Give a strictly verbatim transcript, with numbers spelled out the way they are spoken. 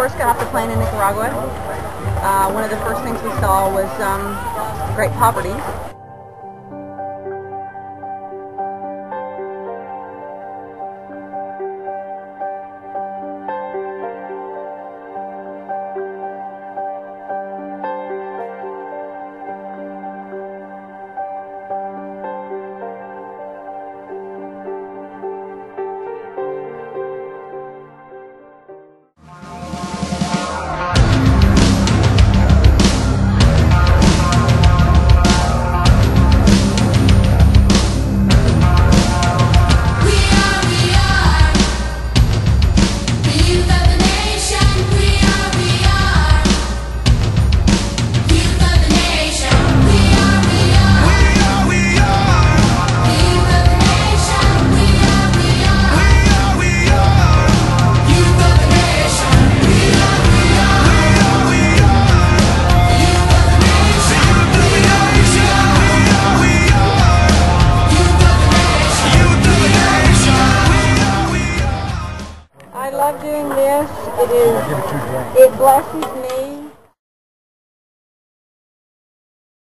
first got off the plane in Nicaragua, uh, one of the first things we saw was um, great poverty. I love doing this. It is, it blesses me.